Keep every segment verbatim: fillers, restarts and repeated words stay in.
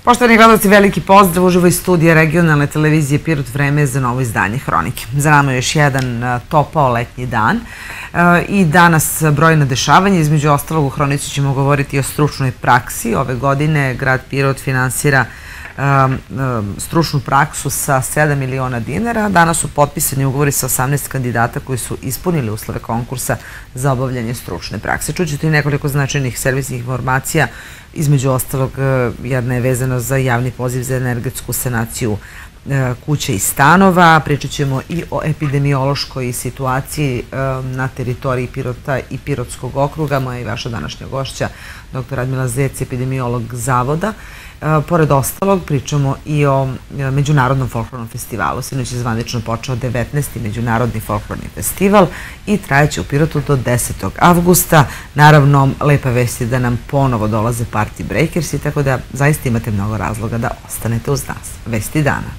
Poštovani gledalci, veliki pozdrav, uživo iz studija regionalne televizije Pirot, vreme je za novo izdanje Hronike. Za nama je još jedan topao letnji dan i danas brojna dešavanja. Između ostalog, u Hronici ćemo govoriti o stručnoj praksi. Ove godine grad Pirot finansira stručnu praksu sa sedam miliona dinara. Danas su potpisani ugovori sa osamnaest kandidata koji su ispunili uslove konkursa za obavljanje stručne prakse. Čućete i nekoliko značajnih servisnih informacija. Između ostalog, jedna je vezana za javni poziv za energetsku sanaciju kuća i stanova. Pričat ćemo i o epidemiološkoj situaciji na teritoriji Pirota i Pirotskog okruga. Moja i vaša današnja gošća, doktor Radmila Zec, epidemiolog Zavoda. Pored ostalog, pričamo i o Međunarodnom folklornom festivalu. Sinoć je zvanično počeo devetnaesti Međunarodni folklorni festival i trajeće u Pirotu do desetog avgusta. Naravno, lepa vest je da nam ponovo dolaze Party Breakersi, tako da zaista imate mnogo razloga da ostanete uz nas. Vesti dana.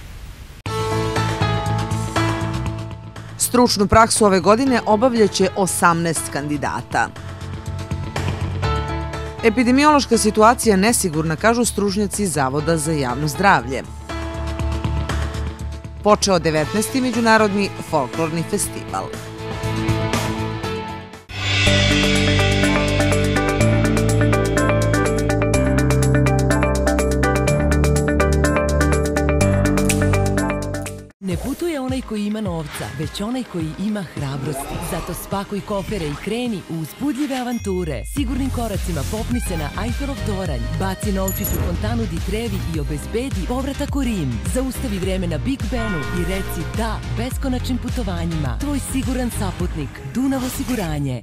Stručnu praksu ove godine obavljaće osamnaest kandidata. Epidemiološka situacija nesigurna, kažu stručnjaci Zavoda za javno zdravlje. Počeo devetnaesti Međunarodni folklorni festival. Ne putuje onaj koji ima novca, već onaj koji ima hrabrosti. Zato spakuj kofere i kreni u uzbudljive avanture. Sigurnim koracima popni se na Eifelov toranj, baci novčić u fontanu Di Trevi i obezbedi povratak u Rim. Zaustavi vreme na Big Benu i reci da beskonačnim putovanjima. Tvoj siguran saputnik, Dunav osiguranje.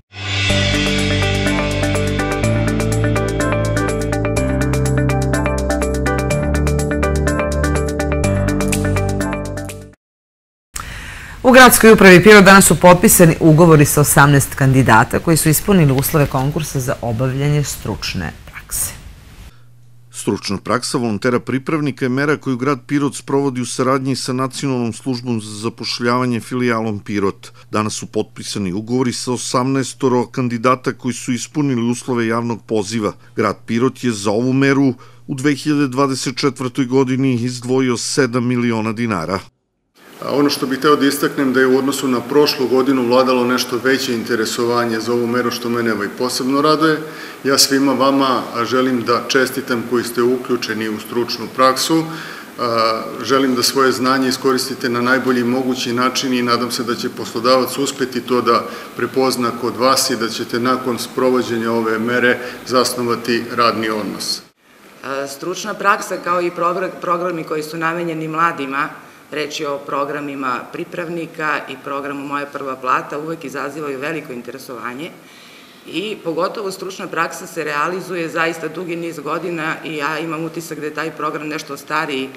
U gradskoj upravi Pirot danas su potpisani ugovori sa osamnaest kandidata koji su ispunili uslove konkursa za obavljanje stručne prakse. Stručna praksa volontera pripravnika je mera koju grad Pirot sprovodi u saradnji sa Nacionalnom službom za zapošljavanje filijalom Pirot. Danas su potpisani ugovori sa osamnaest kandidata koji su ispunili uslove javnog poziva. Grad Pirot je za ovu meru u dve hiljade dvadeset četvrtoj godini izdvojio sedam miliona dinara. Ono što bih hteo da istaknem da je u odnosu na prošlu godinu vladalo nešto veće interesovanje za ovu meru, što mene i posebno raduje. Ja svima vama želim da čestitam koji ste uključeni u stručnu praksu. Želim da svoje znanje iskoristite na najbolji mogući način i nadam se da će poslodavac uspeti to da prepozna kod vas i da ćete nakon sprovođenja ove mere zasnovati radni odnos. Stručna praksa kao i programi koji su namenjeni mladima, reč je o programima pripravnika i programu Moja prva plata, uvek izazivaju veliko interesovanje i pogotovo stručna praksa se realizuje zaista dugi niz godina i ja imam utisak da je taj program nešto stariji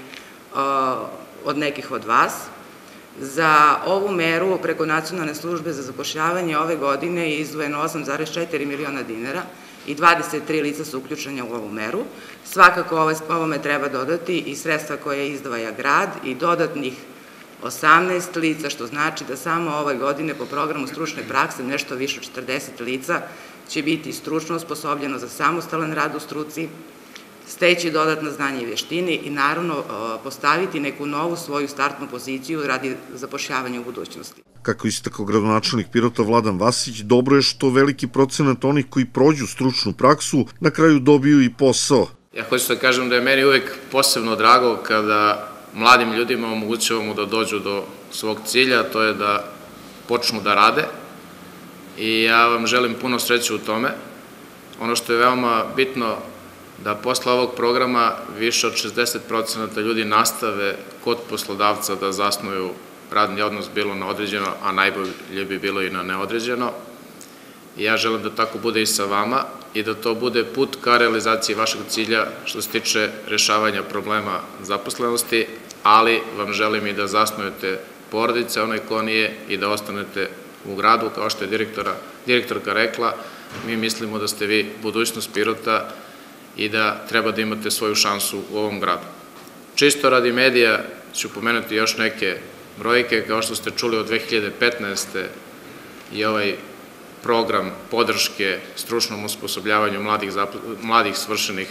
od nekih od vas. Za ovu meru preko Nacionalne službe za zapošljavanje ove godine je izdvojeno osam zarez četiri miliona dinara i dvadeset tri lica su uključene u ovu meru. Svakako ovome treba dodati i sredstva koje izdvaja grad i dodatnih osamnaest lica, što znači da samo ove godine po programu stručne prakse nešto više od četrdeset lica će biti stručno osposobljeno za samostalan rad u struci, steći dodatna znanja i vještine i naravno postaviti neku novu svoju startnu poziciju radi zapošljavanja u budućnosti. Kako istakao gradonačelnik Pirota Vladan Vasić, dobro je što veliki procenat onih koji prođu stručnu praksu na kraju dobiju i posao. Ja hoću da kažem da je meni uvek posebno drago kada mladim ljudima omogućavamo da dođu do svog cilja, to je da počnu da rade i ja vam želim puno sreće u tome. Ono što je veoma bitno da posle ovog programa više od šezdeset procenata ljudi nastave kod poslodavca da zasnuju radni odnos bilo na određeno, a najbolje bi bilo i na neodređeno. I ja želim da tako bude i sa vama i da to bude put ka realizaciji vašeg cilja što se tiče rešavanja problema zaposlenosti, ali vam želim i da zasnujete porodice, onaj ko nije, i da ostanete u gradu, kao što je direktorka rekla. Mi mislimo da ste vi budućnost Pirota i da treba da imate svoju šansu u ovom gradu. Čisto radi medija ću pomenuti još neke brojke, kao što ste čuli od dve hiljade petnaeste. i ovaj program podrške stručnom osposobljavanju mladih svršenih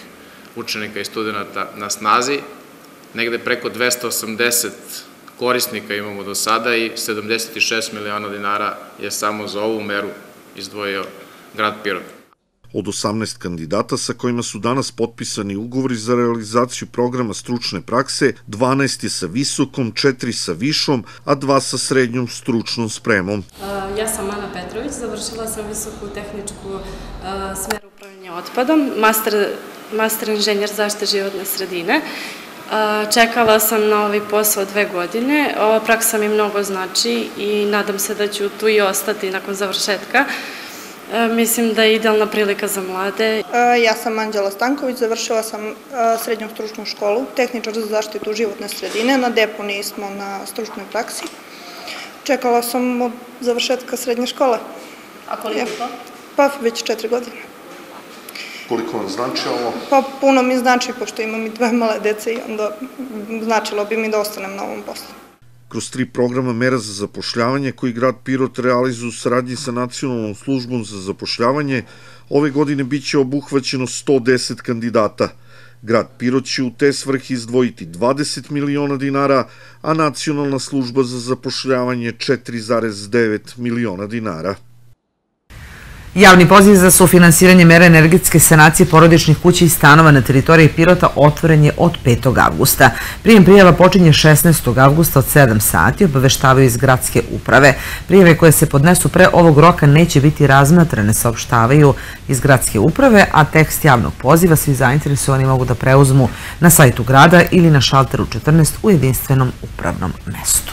učenika i studenta na snazi, negde preko dvesta osamdeset korisnika imamo do sada i sedamdeset šest miliona dinara je samo za ovu meru izdvojio grad Pirot. Od osamnaest kandidata sa kojima su danas potpisani ugovori za realizaciju programa stručne prakse, dvanaest je sa visokom, četiri sa višom, a dva sa srednjom stručnom spremom. Ja sam Ana Petrović, završila sam visoku tehničku smeru upravljanja otpadom, master inženjer zaštite životne sredine. Čekala sam na ovaj posao dve godine, ova praksa mi mnogo znači i nadam se da ću tu i ostati nakon završetka. Mislim da je idealna prilika za mlade. Ja sam Anđela Stanković, završila sam srednju stručnu školu, tehničar za zaštitu životne sredine, na deponiji smo na stručnoj praksi. Čekala sam od završetka srednje škole. A koliko je to? Pa već četiri godine. Koliko vam znači ovo? Pa puno mi znači, pošto imam i dve male dece i onda značilo bi mi da ostanem na ovom poslu. Kroz tri programa mera za zapošljavanje koji grad Pirot realizuje u saradnji sa Nacionalnom službom za zapošljavanje, ove godine biće obuhvaćeno sto deset kandidata. Grad Pirot će u te svrhe izdvojiti dvadeset miliona dinara, a Nacionalna služba za zapošljavanje četiri zarez devet miliona dinara. Javni poziv za sufinansiranje mera energetske sanacije porodičnih kuća i stanova na teritoriji Pirota otvoren je od petog avgusta. Prijem prijava počinje šesnaestog avgusta od sedam sati, obaveštavaju iz gradske uprave. Prijave koje se podnesu pre ovog roka neće biti razmatrane, saopštavaju iz gradske uprave, a tekst javnog poziva svi zainteresovani mogu da preuzmu na sajtu grada ili na šalteru četrnaest u jedinstvenom upravnom mestu.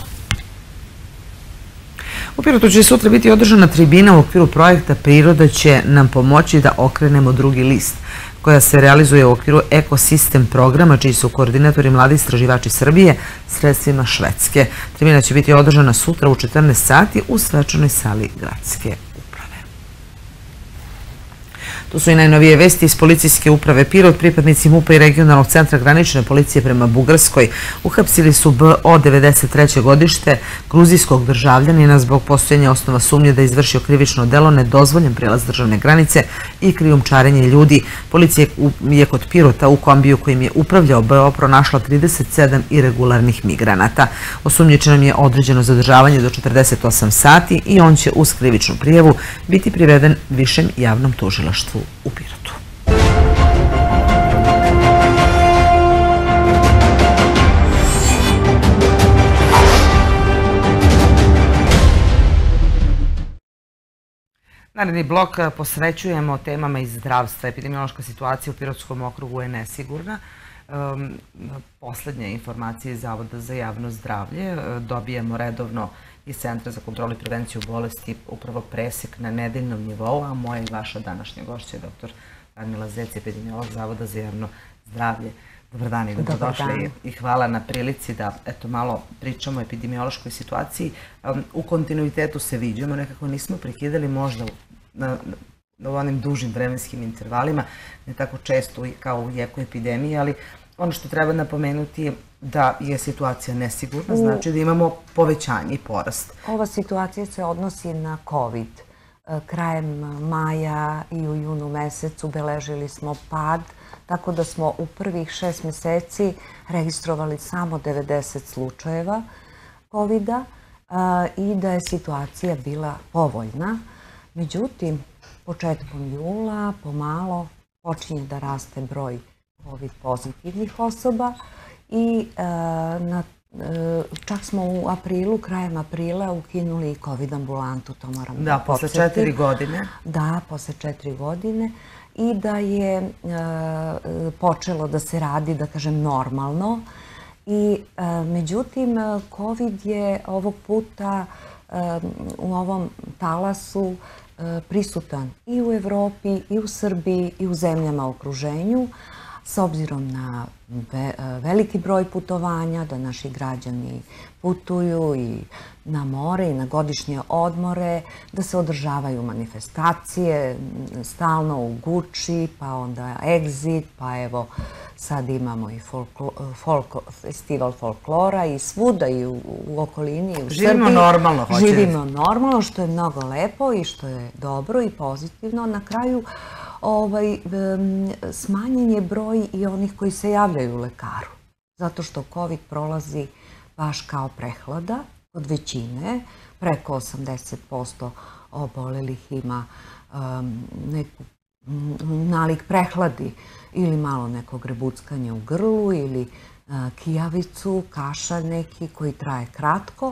U Pirotu će sutra biti održana tribina u okviru projekta Priroda će nam pomoći da okrenemo drugi list, koja se realizuje u okviru ekosistem programa, čiji su koordinatori mladi istraživači Srbije sredstvima Švedske. Tribina će biti održana sutra u četrnaest sati u svečanoj sali gradske uprave. Tu su i najnovije vesti iz policijske uprave Pirot. Pripadnici MUP-a i regionalnog centra granične policije prema Bugarskoj uhapsili su B O devedeset treće godište gruzijskog državljanina zbog postojanja osnova sumnje da je izvršio krivično delo, nedozvoljen prelaz državne granice i krijumčarenje ljudi. Policija je kod Pirota u kombiju kojim je upravljao B O pronašla trideset sedam iregularnih migranata. Osumnjičenom je određeno zadržavanje do četrdeset osam sati i on će uz krivičnu prijavu biti priveden višem javnom tužilaštvu u Pirotu. Naredni blok posvećujemo temama iz zdravstva. Epidemiološka situacija u Pirotskom okrugu je nesigurna. Poslednje informacije iz Zavoda za javno zdravlje dobijamo redovno iz Centra za kontrolu i prevenciju bolesti, upravo presek na nedeljnom nivou, a moja i vaša današnja gošća je doktor Radmila Zec, epidemiolog Zavoda za javno zdravlje. Dobar dan i dobrodošli i hvala na prilici da eto malo pričamo o epidemiološkoj situaciji. U kontinuitetu se viđamo, nekako nismo prekidali možda na onim dužim vremenskim intervalima, ne tako često kao u jeku epidemije, ali ono što treba napomenuti je da je situacija nesigurna, znači da imamo povećanje i porast. Ova situacija se odnosi na COVID. Krajem maja i u junu mesecu beležili smo pad, tako da smo u prvih šest meseci registrovali samo devedeset slučajeva COVID-a i da je situacija bila povoljna. Međutim, početkom jula pomalo počinje da raste broj COVID pozitivnih osoba i čak smo u aprilu, krajem aprila ukinuli i COVID ambulantu, to moram da podsjetim. Da, posle četiri godine. Da, posle četiri godine i da je počelo da se radi, da kažem, normalno. I međutim, COVID je ovog puta u ovom talasu prisutan i u Evropi, i u Srbiji, i u zemljama u okruženju, s obzirom na veliki broj putovanja, da naši građani putuju i na more i na godišnje odmore, da se održavaju manifestacije stalno u Guči, pa onda Exit, pa evo sad imamo i festival folklora i svuda i u okolini i u Srbiji. Živimo normalno, hoće. Živimo normalno, što je mnogo lepo i što je dobro i pozitivno. Na kraju smanjen je broj i onih koji se javljaju lekaru. Zato što COVID prolazi baš kao prehlada kod većine. Preko osamdeset posto obolelih ima neku nalik prehladi ili malo neko grebuckanje u grlu ili kijavicu, kašalj neki koji traje kratko.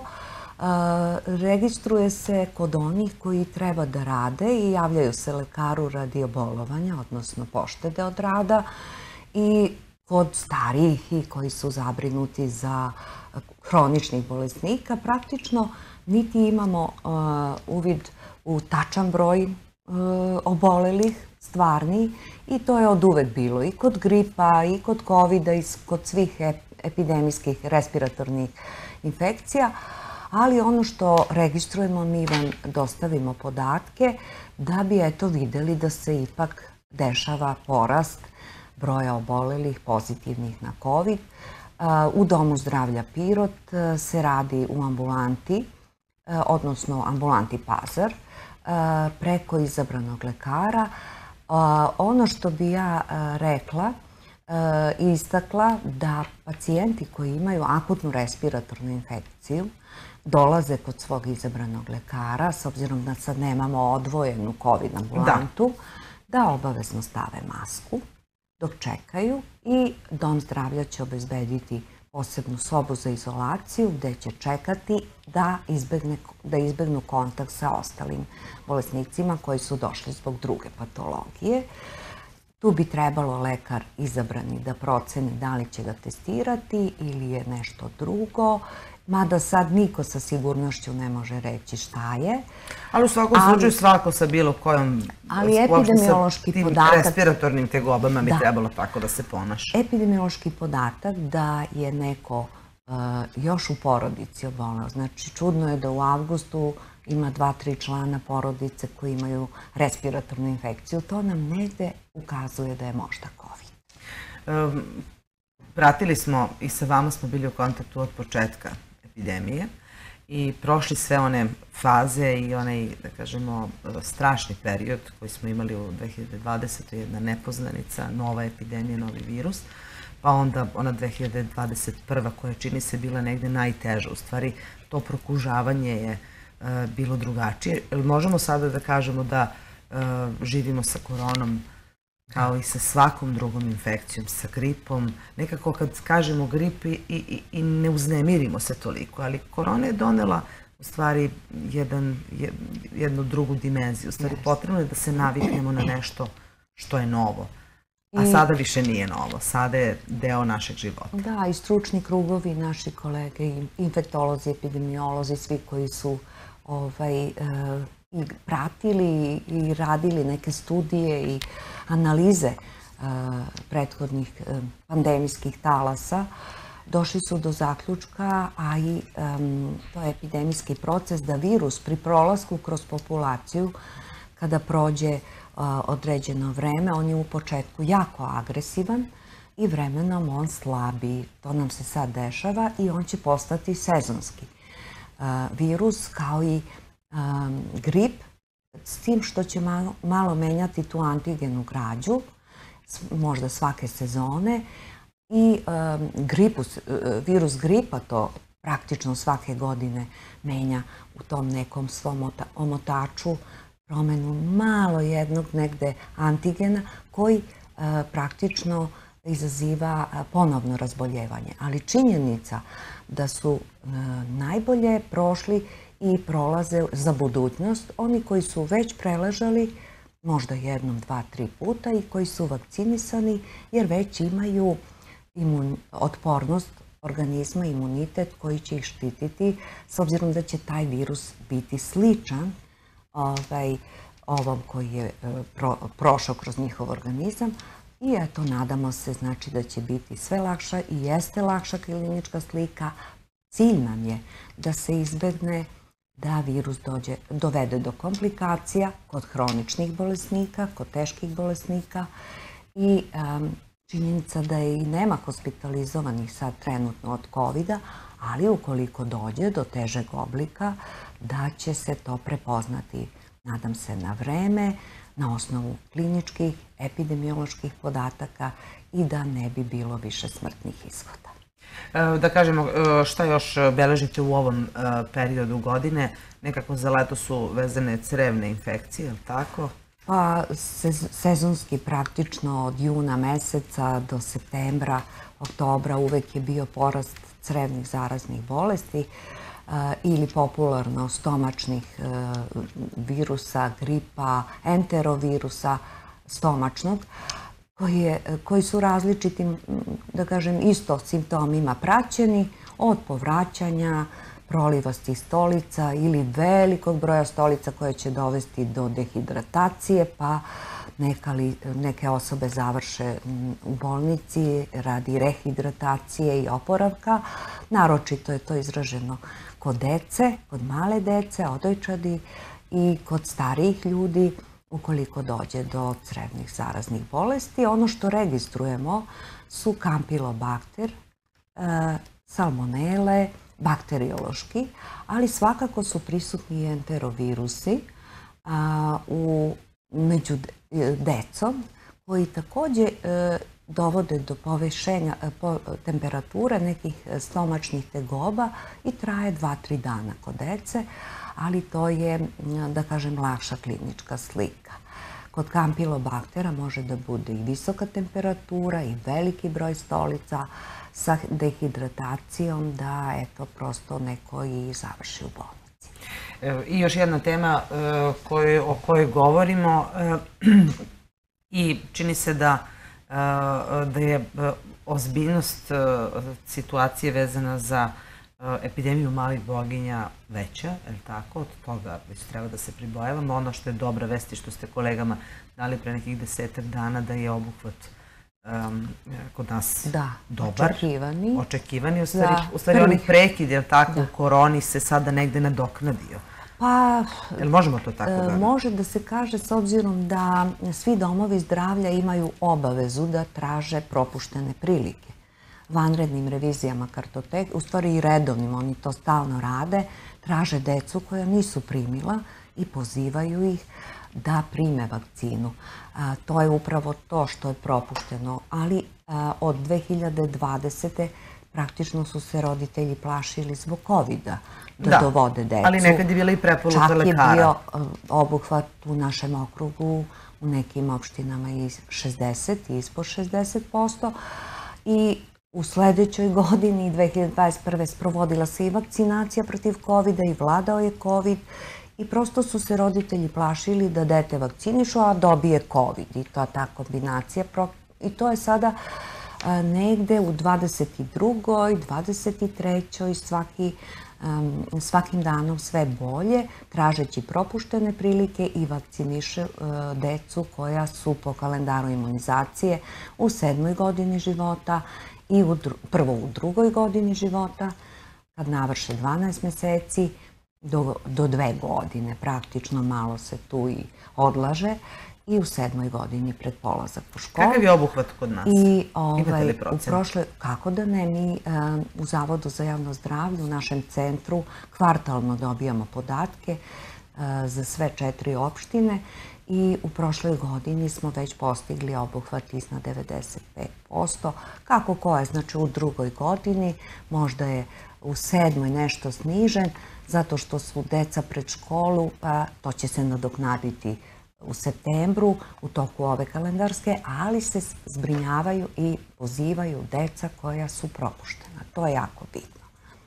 Registruje se kod onih koji treba da rade i javljaju se lekaru radi obolovanja, odnosno poštede od rada, i kod starijih i koji su zabrinuti za hroničnih bolesnika. Praktično niti imamo uvid u tačan broj obolelih, stvarni, i to je od uvek bilo i kod gripa, i kod kovida, i kod svih epidemijskih respiratornih infekcija. Ali ono što registrujemo, mi vam dostavimo podatke da bi eto videli da se ipak dešava porast broja obolelih pozitivnih na COVID. U Domu zdravlja Pirot se radi u ambulanti, odnosno ambulanti Pazar, preko izabranog lekara. Ono što bi ja rekla i istakla, da pacijenti koji imaju akutnu respiratornu infekciju dolaze kod svog izabranog lekara, s obzirom da sad nemamo odvojenu COVID ambulantu, da obavezno stave masku dok čekaju, i Dom zdravlja će obezbediti posebnu sobu za izolaciju gde će čekati da izbegnu kontakt sa ostalim bolesnicima koji su došli zbog druge patologije. Tu bi trebalo lekar izabrani da proceni da li će ga testirati ili je nešto drugo, mada sad niko sa sigurnošću ne može reći šta je. Ali u svakom slučaju svako sa bilo kojom respiratornim tegobama bi trebalo tako da se ponaša. Epidemiološki podatak da je neko još u porodici oboleo. Znači, čudno je da u avgustu ima dva, tri člana porodice koji imaju respiratornu infekciju. To nam negde ukazuje da je možda COVID. Pratili smo i sa vama smo bili u kontaktu od početka epidemije i prošli sve one faze i onaj, da kažemo, strašni period koji smo imali u dve hiljade dvadesetoj. jedna nepoznanica, nova epidemija, novi virus, pa onda ona dve hiljade dvadeset prva koja čini se bila negde najteža. U stvari, to prokužavanje je bilo drugačije. Možemo sada da kažemo da živimo sa koronom kao i sa svakom drugom infekcijom, sa gripom. Nekako kad kažemo grip i ne uznemirimo se toliko, ali korona je donela u stvari jednu drugu dimenziju. U stvari potrebno je da se naviknemo na nešto što je novo. A sada više nije novo, sada je deo našeg života. Da, i stručni krugovi, naši kolege, infektolozi, epidemiolozi, svi koji su pratili i radili neke studije i analize prethodnih pandemijskih talasa, došli su do zaključka, a i to je epidemijski proces, da virus pri prolasku kroz populaciju, kada prođe određeno vreme, on je u početku jako agresivan i vremenom on slabi. To nam se sad dešava i on će postati sezonski virus, kao i grip, s tim što će malo menjati tu antigenu građu, možda svake sezone, i virus gripa to praktično svake godine menja u tom nekom svom omotaču promenu malo jednog negde antigena koji praktično izaziva ponovno razboljevanje. Ali činjenica da su najbolje prošli i prolaze za budućnost oni koji su već preležali možda jednom, dva, tri puta i koji su vakcinisani jer već imaju otpornost organizma, imunitet koji će ih štititi, s obzirom da će taj virus biti sličan ovom koji je prošao kroz njihov organizam. I eto, nadamo se znači da će biti sve lakša i jeste lakša klinička slika. Cilj nam je da se izbegne da virus dovede do komplikacija kod hroničnih bolesnika, kod teških bolesnika i činjenica da je i nema hospitalizovanih sad trenutno od kovida, ali ukoliko dođe do težeg oblika, da će se to prepoznati nadam se na vreme, na osnovu kliničkih, epidemioloških podataka i da ne bi bilo više smrtnih ishoda. Da kažemo, šta još beležite u ovom periodu godine? Nekako za leto su vezane crevne infekcije, je li tako? Pa sezonski praktično od juna meseca do septembra, oktobra uvek je bio porast crevnih zaraznih bolesti ili popularno stomačnih virusa, gripa, enterovirusa stomačnog, koji su različitim, da kažem, isto simptomima praćeni, od povraćanja, prolivasti stolica ili velikog broja stolica koje će dovesti do dehidratacije, pa neke osobe završe u bolnici radi rehidratacije i oporavka. Naročito je to izraženo kod dece, kod male dece, odojčadi i kod starijih ljudi ukoliko dođe do crevnih zaraznih bolesti. Ono što registrujemo su kampilobakter, salmonele, bakteriološki, ali svakako su prisutni i enterovirusi među decom koji takođe dovode do povišenja temperature nekih stomačnih tegoba i traje dva do tri dana kod dece, ali to je, da kažem, lakša klinička slika. Kod kampilobaktera može da bude i visoka temperatura i veliki broj stolica sa dehidratacijom da, eto, prosto neko i završi u bolnici. I još jedna tema o kojoj govorimo i čini se da je ozbiljnost situacije vezana za epidemiju malih boginja veća, je li tako? Od toga već treba da se pribojavamo. Ono što je dobra vest i što ste kolegama dali pre nekih desetak dana da je obuhvat kod nas dobar. Da, očekivani. Očekivani. U stvari onaj prekid, je li tako, u koroni se sada negde nadoknadio. Pa, Jel možemo to tako da? Može da se kaže s obzirom da svi domovi zdravlja imaju obavezu da traže propuštene prilike. Vanrednim revizijama kartoteke, u stvari i redovnim, oni to stalno rade, traže decu koja nisu primila i pozivaju ih da prime vakcinu. To je upravo to što je propušteno, ali od dve hiljade dvadesete praktično su se roditelji plašili zbog kovida da dovode decu. Ali nekad je bila i preporuka lekara. Čak je bio obuhvat u našem okrugu, u nekim opštinama i šezdeset i ispod šezdeset posto i u sledećoj godini, dve hiljade dvadeset prve. sprovodila se i vakcinacija protiv kovida i vladao je kovid i prosto su se roditelji plašili da dete vakcinišu, a dobije kovid. I to je ta kombinacija. I to je sada negde u dvadeset drugoj, dvadeset trećoj svakim danom sve bolje, tražeći propuštene prilike i vakciniše decu koja su po kalendaru imunizacije u sedmoj godini života i prvo u drugoj godini života, kad navrše dvanaest meseci, do dve godine. Praktično malo se tu i odlaže i u sedmoj godini pred polazak u školu. Kakav je obuhvat kod nas? Imate li procent? Kako da ne, mi u Zavodu za javno zdravlje u našem centru kvartalno dobijamo podatke za sve četiri opštine i u prošloj godini smo već postigli obuhvat iznad devedeset pet posto. Kako ko je? Znači u drugoj godini, možda je u sedmoj nešto snižen, zato što su deca pred školu, pa to će se nadoknaditi u septembru, u toku ove kalendarske, ali se zbrinjavaju i pozivaju deca koja su propuštena. To je jako bitno.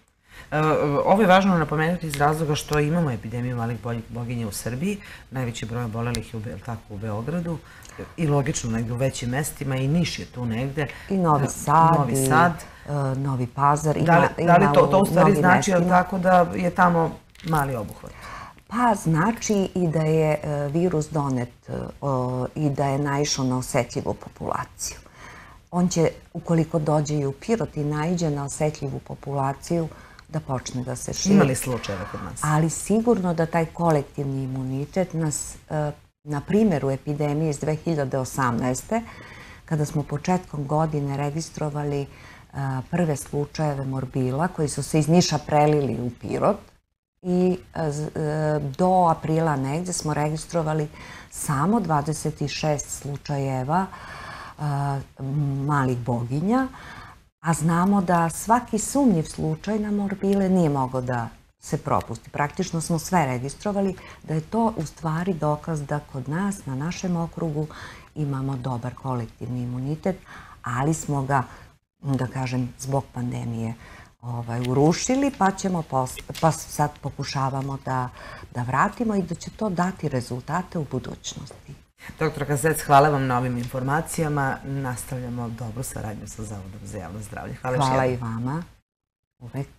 Ovo je važno napomenuti iz razloga što imamo epidemiju malih boginja u Srbiji. Najveći broj obolelih je u Beogradu i logično negde u većim mestima i Niš je tu negde. I Novi Sad, i Novi Pazar. Da li to u stvari znači tako da je tamo mali obuhvat? Pa znači i da je virus donet i da je naišao na osetljivu populaciju. On će, ukoliko dođe i u Pirot i naiđe na osetljivu populaciju, da počne da se širi. Imali slučajeva kod nas? Ali sigurno da taj kolektivni imunitet nas, na primjeru epidemije iz dve hiljade osamnaeste. kada smo početkom godine registrovali prve slučajeve morbila koji su se iz Niša prelili u Pirot, i do aprila negde smo registrovali samo dvadeset šest slučajeva malih boginja, a znamo da svaki sumnjiv slučaj na morbile nije mogao da se propusti. Praktično smo sve registrovali, da je to u stvari dokaz da kod nas, na našem okrugu, imamo dobar kolektivni imunitet, ali smo ga, da kažem, zbog pandemije urušili, pa ćemo pa sad pokušavamo da vratimo i da će to dati rezultate u budućnosti. Doktor Kazec, hvala vam na ovim informacijama. Nastavljamo dobru saradnju sa Zavodom za javno zdravlje. Hvala i vama. Uvek.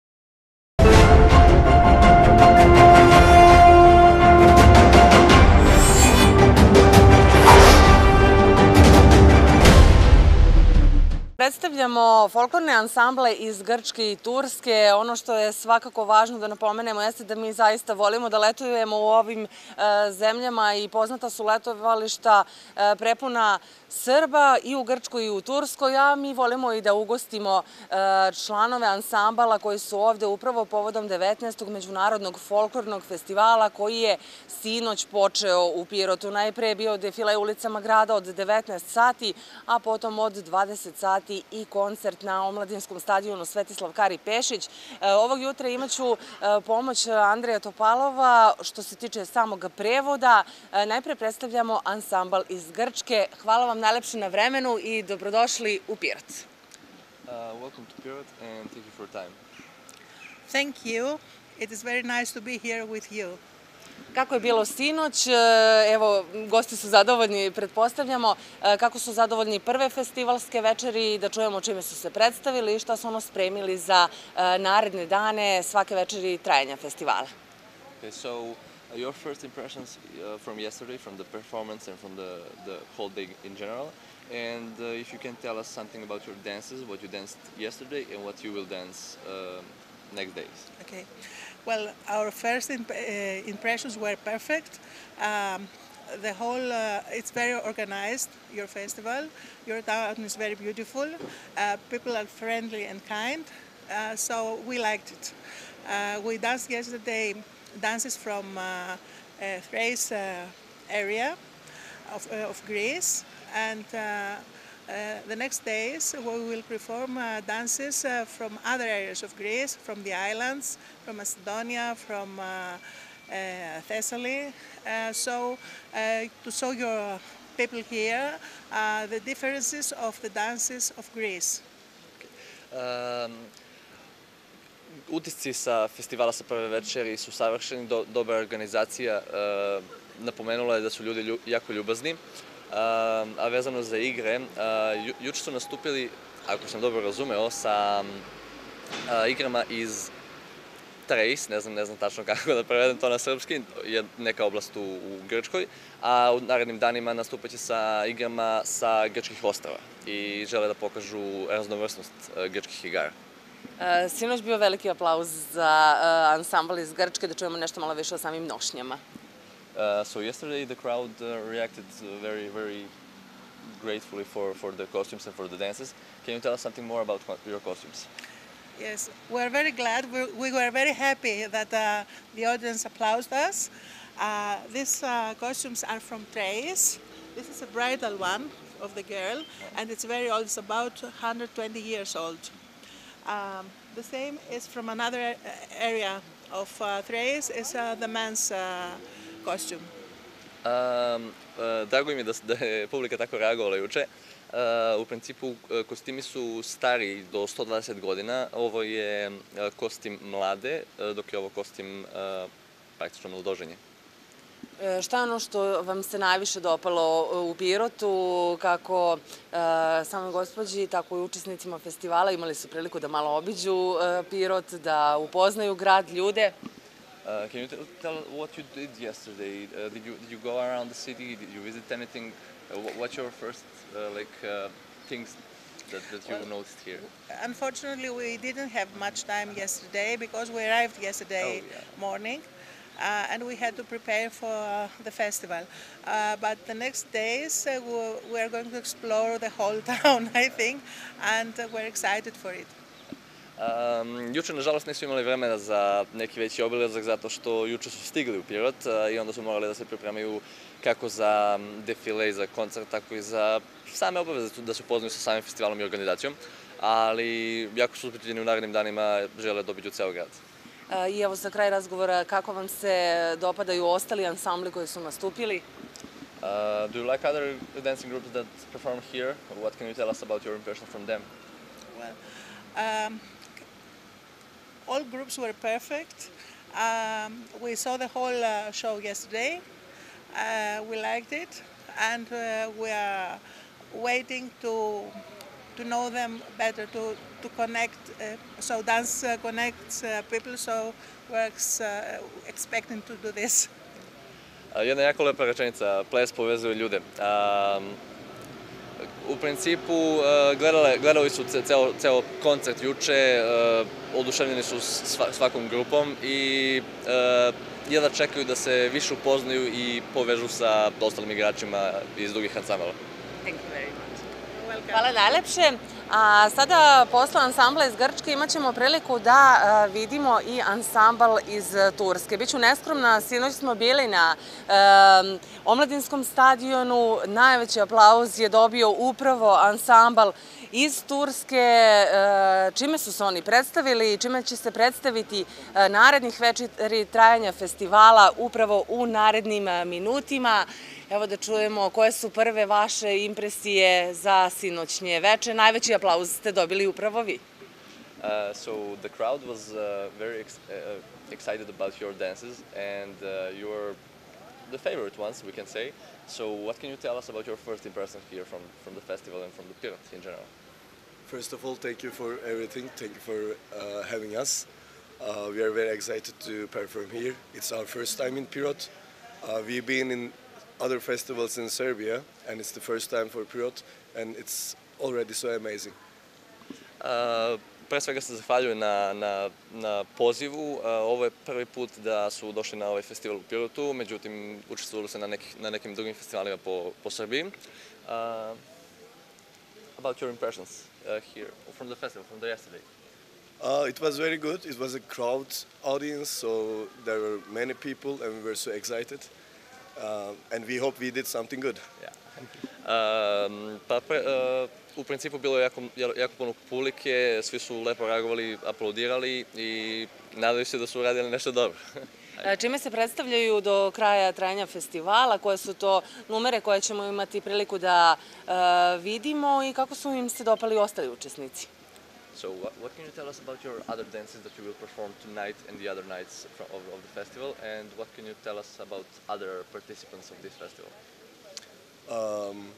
Predstavljamo folklorne ansamble iz Grčke i Turske. Ono što je svakako važno da napomenemo jeste da mi zaista volimo da letujemo u ovim zemljama i poznata su letovališta prepuna Srba i u Grčkoj i u Turskoj, a mi volimo i da ugostimo članove ansambala koji su ovde upravo povodom devetnaestog međunarodnog folklornog festivala koji je sinoć počeo u Pirotu. Najpre je bio defile ulicama grada od devetnaest sati, a potom od dvadeset sati i koncert na omladinskom stadionu Svetislav Kari Pešić. Ovog jutra imaću pomoć Andreja Topalova što se tiče samog prevoda. Najpre predstavljamo ansambal iz Grčke. Hvala vam najlepše na vremenu i dobrodošli u Pirot. Welcome to Pirot and thank you for your time. Thank you. It is very nice to be here with you. Kako je bilo sinoć? Evo, gosti su zadovoljni, pretpostavljamo. Kako su zadovoljni prve festivalske večeri i da čujemo čime su se predstavili i šta su ono spremili za naredne dane svake večeri trajanja festivala. Okay, so your first impressions from yesterday, from the performance and from the, the whole day in general, and uh, if you can tell us something about your dances, what you danced yesterday and what you will dance uh, next days. Okay. Well, our first imp uh, impressions were perfect. Um, the whole, uh, it's very organized, your festival. Your town is very beautiful. Uh, people are friendly and kind, uh, so we liked it. Uh, we danced yesterday dances from uh, uh, Thrace uh, area of, uh, of Greece, and uh, Uh, the next days we will perform uh, dances uh, from other areas of Greece, from the islands, from Macedonia, from uh, uh, Thessaly. Uh, so uh, to show your people here uh, the differences of the dances of Greece. Um, utisci sa festivala sa prve večeri su savršeni, do, dobra organizacija. Uh, napomenula je da su ljudi jako ljubazni. A vezano za igre, juče su nastupili, ako sam dobro razumeo, sa igrama iz Thrace, ne znam, ne znam tačno kako da prevedem to na srpski, je neka oblast u, u Grčkoj, a u narednim danima nastupaće sa igrama sa grčkih ostrava i žele da pokažu raznovrsnost grčkih igara. Sinoć bio veliki aplauz za ansambl iz Grčke, da čujemo nešto malo više o samim nošnjama. Uh, so yesterday the crowd uh, reacted very, very gratefully for, for the costumes and for the dances. Can you tell us something more about your costumes? Yes, we're very glad. We're, we were very happy that uh, the audience applauded us. Uh, these uh, costumes are from Thrace. This is a bridal one of the girl, and it's very old. It's about one hundred twenty years old. Um, the same is from another area of uh, Thrace. It's uh, the man's uh, costume. Um, uh, drago mi je da, da je publika tako reagovala juče. Uh, u principu kostimi su stari do sto dvadeset godina. Ovo je uh, kostim mlade, uh, dok je ovo kostim uh, praktično mladoženje. E, šta je ono što vam se najviše dopalo u Pirotu, kako e, samoj gospođi, tako i učesnicima festivala? Imali su priliku da malo obiđu e, Pirot, da upoznaju grad, ljude? Uh, can you tell, tell what you did yesterday? Uh, did you did you go around the city? Did you visit anything? Uh, what's your first uh, like uh, things that that you well, noticed here? Unfortunately, we didn't have much time yesterday because we arrived yesterday oh, yeah. morning, uh, and we had to prepare for uh, the festival. Uh, but the next days uh, we are going to explore the whole town, I think, and uh, we're excited for it. Um, juče, nažalost, nisu imali vremena za neki veći obilazak zato što juče su stigli u Pirot uh, i onda su morali da se pripremaju kako za defile i za koncert, tako i za same obaveze da se upoznaju sa samim festivalom i organizacijom, ali jako su uzbuđeni u narednim danima, žele da obiđu ceo grad. I evo za kraj razgovora, kako vam se dopadaju ostali ansambli koji su nastupili? Uh, do you like other dancing groups that perform here? What can you tell us about your impression from them? Well, um, all groups were perfect. Um, we saw the whole uh, show yesterday. Uh, we liked it, and uh, we are waiting to to know them better, to to connect. Uh, so dance uh, connects uh, people. So we're ex, uh, expecting to do this. Uh, jedna jako lepa rečenica, ples povezuje ljude. Um, U principu, gledali, gledali su ceo, ceo koncert juče, oduševljeni su svakom grupom i jedva čekaju da se više upoznaju i povežu sa ostalim igračima iz drugih ansambala. Thank you very much. Hvala najlepše. A sada, posle ansambla iz Grčke, imat ćemo priliku da vidimo i ansambl iz Turske. Biću neskromna, sinoć smo bili na omladinskom stadionu. Najveći aplauz je dobio upravo ansambl iz Turske. Čime su se oni predstavili i čime će se predstaviti narednih večeri trajanja festivala upravo u narednim minutima. Evo da čujemo koje su prve vaše impresije za sinoćnje veče. Najveći aplauz ste dobili upravo vi. Uh, so the crowd was uh, very ex uh, excited about your dances and uh, you were the favorite ones, we can say. So what can you tell us about your first impression here from, from the festival and from the Pirot in general? First of all, thank you for everything. Thank you for uh, having us. Uh, we are very excited to perform here. It's our first time in Pirot. Uh, we've been in other festivals in Serbia, and it's the first time for Pirot, and it's already so amazing. Uh, pre svega se zahvaljujem na, na, na pozivu. Uh, ovo je prvi put da su došli na ovaj festival u Pirotu, međutim učestvovali se na, nekih, na nekim drugim festivalima po, po Srbiji. Uh, about your impressions uh, here from the festival, from the yesterday? Uh, it was very good. It was a crowd audience, so there were many people, and we were so excited. Uh, and we hope we did something good. Yeah. Um, pa pre, uh, u principu bilo je jako, jako puno publike, svi su lepo reagovali, aplaudirali i nadaju se da su uradili nešto dobro. Čime se predstavljaju do kraja trajanja festivala, koje su to numere koje ćemo imati priliku da uh, vidimo i kako su im se dopali ostali učesnici? So what, what can you tell us about your other dances that you will perform tonight and the other nights of, of the festival, and what can you tell us about other participants of this festival? Um,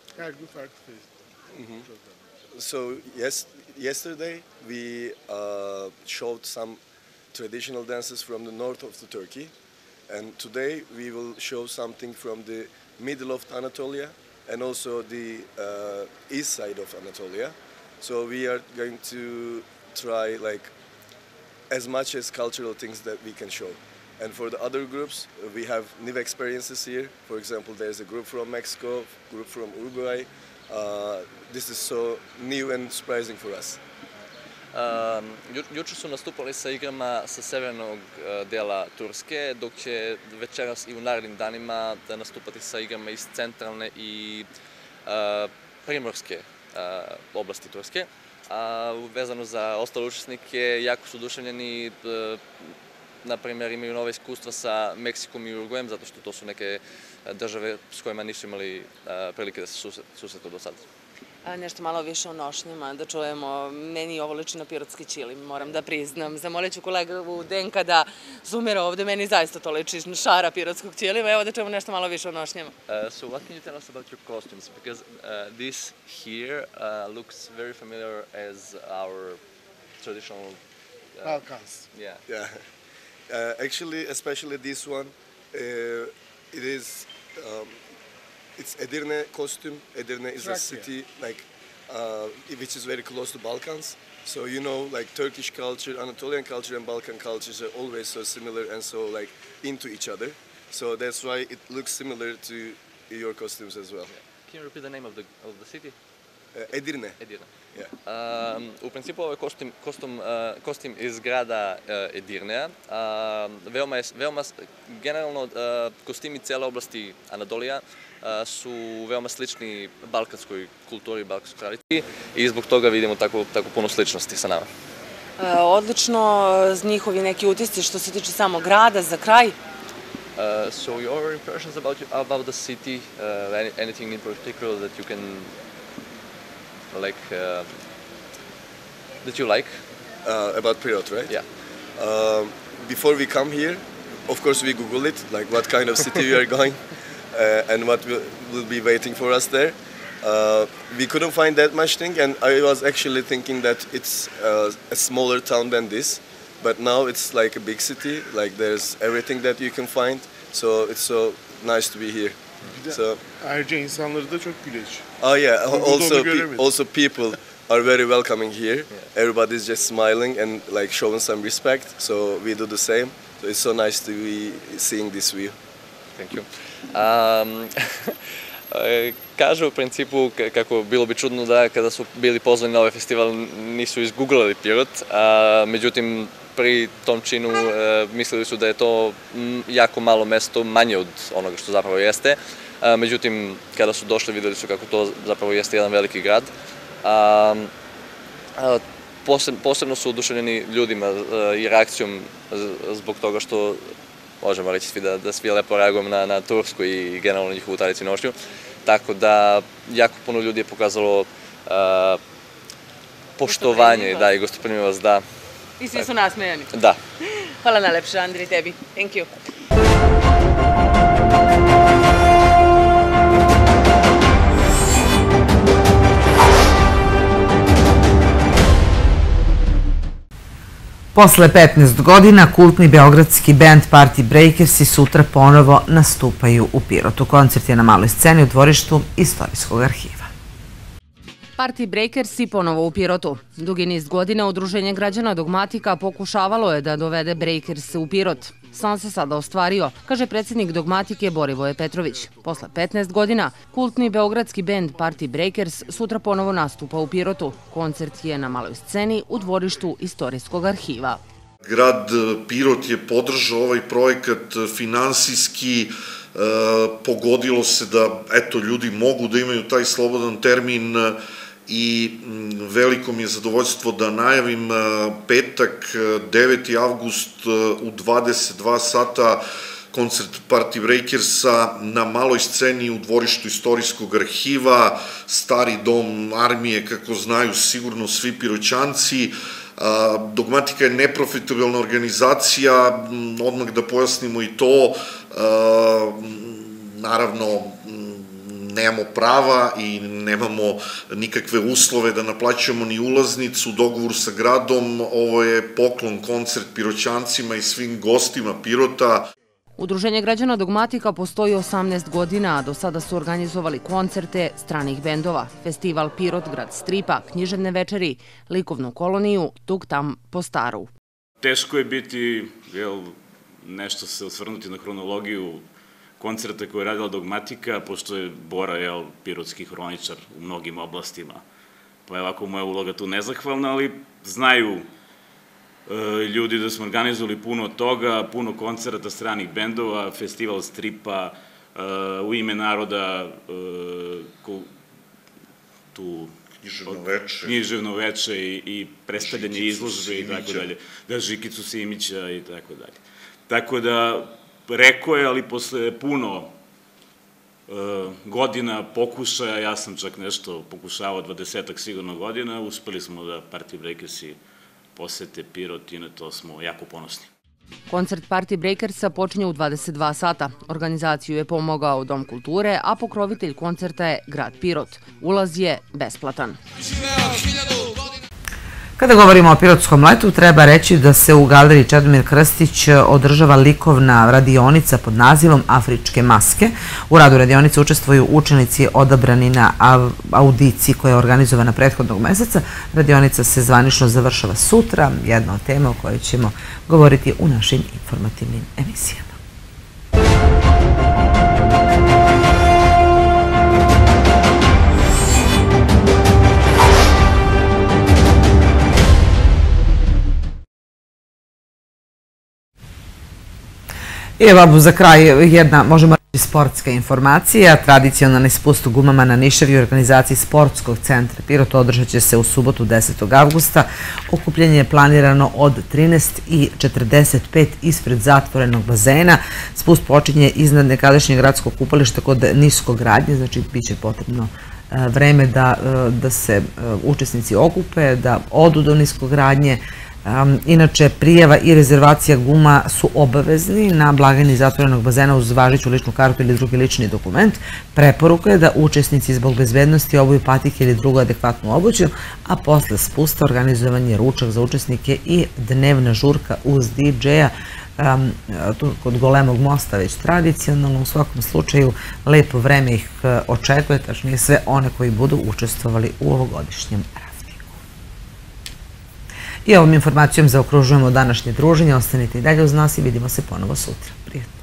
mm-hmm. So yes, yesterday we uh, showed some traditional dances from the north of the Turkey, and today we will show something from the middle of Anatolia and also the uh, east side of Anatolia. So we are going to try like as much as cultural things that we can show. And for the other groups, we have new experiences here. For example, there's a group from Mexico, group from Uruguay. Uh, this is so new and surprising for us. Um, ju, juče su nastupali sa igrama sa severnog uh, dela Turske, dok će večeras i u narednim danima da nastupati sa igrama iz centralne i uh, primorske Uh, oblasti Turske. A vezano za ostale učesnike, jako su oduševljeni, uh, na primjer imaju nove iskustva sa Meksikom i Uruguajem, zato što to su neke države s kojima nisu imali uh, prilike da se susretu do sada. Nešto malo više o nošnjama, da čujemo. Meni ovo liči na pirotski ćilim, moram da priznam. Zamolit ću kolegu Denka da zoomira ovde, meni zaista to liči na šara pirotskog ćilima. Evo da čujemo nešto malo više o nošnjama. Uh, so what can you tell us about your costumes? Because uh, this here uh, looks very familiar as our traditional... Uh, Balkans. Yeah. Yeah. Uh, actually, especially this one, uh, it is... Um, It's Edirne costume. Edirne is a city like uh, which is very close to Balkans. So you know, like Turkish culture, Anatolian culture, and Balkan cultures are always so similar and so like into each other. So that's why it looks similar to your costumes as well. Yeah. Can you repeat the name of the of the city? Edirne. Edirne. Um, u principu ovo je kostim, kostum, uh, kostim iz grada uh, Edirneja. Uh, veoma je, veoma, generalno uh, kostimi cele oblasti Anadolija uh, su veoma slični balkanskoj kulturi, balkanskoj tradiciji i zbog toga vidimo tako, tako puno sličnosti sa nama. Uh, odlično, njihovi neki utisci što se tiče samog grada, za kraj. Uh, so your impressions about, about the city, uh, any, anything in particular that you can like uh, that you like uh, about Pirot, right? Yeah. Um, before we come here, of course we Google it, like what kind of city we are going uh, and what will, will be waiting for us there. Uh, we couldn't find that much thing, and I was actually thinking that it's uh, a smaller town than this, but now it's like a big city. Like there's everything that you can find, so it's so nice to be here. So ayrıca insanları da çok güleç. Oh yeah, also pe also people are very welcoming here. Yeah. Everybody's just smiling and like showing some respect. So we do the same. So it's so nice to be seeing this view. Thank you. Um, Kažu u principu kako bilo bi čudno da kada su bili pozvani na ovaj festival nisu izgooglali Pirot, a, međutim pri tom činu e, mislili su da je to m, jako malo mesto, manje od onoga što zapravo jeste. A, međutim, kada su došli videli su kako to zapravo jeste jedan veliki grad. A, a, poseb, posebno su oduševljeni ljudima a, i reakcijom zbog toga što možemo reći svi da, da svi lepo reagujemo na, na Tursku i generalno njihovu tradiciju nošnju. Tako da jako puno ljudi je pokazalo uh, poštovanje da, i gostoprimljivost, da. I svi su nasmejani. Da. Hvala najlepše, Andri, tebi. Thank you. Posle petnaest godina, kultni beogradski bend Party Breakersi sutra ponovo nastupaju u Pirotu. Koncert je na maloj sceni u dvorištu Istorijskog arhiva. Party Breakersi ponovo u Pirotu. Dugi niz godina Udruženje građana Dogmatika pokušavalo je da dovede Breakers u Pirot. San se sada ostvario, kaže predsjednik Dogmatike Borivoje Petrović. Posle petnaest godina, kultni beogradski bend Party Breakers sutra ponovo nastupa u Pirotu. Koncert je na maloj sceni u dvorištu Istorijskog arhiva. Grad Pirot je podržao ovaj projekat finansijski, pogodilo se da eto, ljudi mogu da imaju taj slobodan termin i veliko mi je zadovoljstvo da najavim petak, deveti avgust u dvadeset dva sata koncert Party Breakersa na maloj sceni u dvorištu Istorijskog arhiva, stari dom armije, kako znaju sigurno svi Piroćanci. Dogmatika je neprofitabilna organizacija, odmah da pojasnimo i to, naravno nemamo prava i nemamo nikakve uslove da naplaćujemo ni ulaznicu, u dogovoru sa gradom, ovo je poklon koncert Piroćancima i svim gostima Pirota. Udruženje građana Dogmatika postoji osamnaest godina, a do sada su organizovali koncerte stranih bendova, festival Pirot, grad stripa, književne večeri, likovnu koloniju, tuk tam po staru. Teško je biti, jel, nešto se osvrnuti na hronologiju koncerta koje je radila Dogmatika, pošto je Bora, jel, pirotski hroničar u mnogim oblastima. Pa je ovako moja uloga tu nezahvalna, ali znaju ljudi da smo organizovali puno toga, puno koncerata stranih bendova, festival stripa, u ime naroda, tu književno veče i predstavljanje izložbe i tako dalje, da Žikicu Simića i tako dalje. Tako da, rekao je, ali posle puno godina pokušaja, ja sam čak nešto pokušavao, dvadesetak sigurno godina, uspeli smo da Party Breakersi posete Pirot i na to smo jako ponosni. Koncert Party Breakersa počinje u dvadeset dva sata. Organizaciju je pomogao Dom kulture, a pokrovitelj koncerta je grad Pirot. Ulaz je besplatan. Kada govorimo o Pirotskom letu, treba reći da se u galeriji Čedomir Krstić održava likovna radionica pod nazivom Afričke maske. U radu radionice učestvuju učenici odabrani na audiciji koja je organizovana prethodnog meseca. Radionica se zvanično završava sutra, jedna od tema o kojoj ćemo govoriti u našim informativnim emisijama. I evo za kraj jedna, možemo reći, sportska informacija. Tradicionalni spust u gumama na Nišavi u organizaciji Sportskog centra Pirot održat će se u subotu desetog avgusta. Okupljenje je planirano od trinaest i četrdeset pet ispred zatvorenog bazena. Spust počinje iznad nekadašnjeg gradskog kupališta kod Niskogradnje, znači bit će potrebno vreme da, da se učesnici okupe, da odu do Niskogradnje. Inače, prijava i rezervacija guma su obavezni na blagajni zatvorenog bazena uz važeću ličnu kartu ili drugi lični dokument. Preporuka je da učesnici zbog bezbednosti obuju patike ili drugu adekvatnu obuću, a posle spusta organizovan je ručak za učesnike i dnevna žurka uz di džeja. Kod Golemog mosta već tradicionalno, u svakom slučaju lepo vreme ih očekuje, tačnije sve one koji budu učestvovali u ovogodišnjem razvijeku. I ovom informacijom zaokružujemo današnje druženje. Ostanite i dalje uz nas i vidimo se ponovo sutra. Prijatno.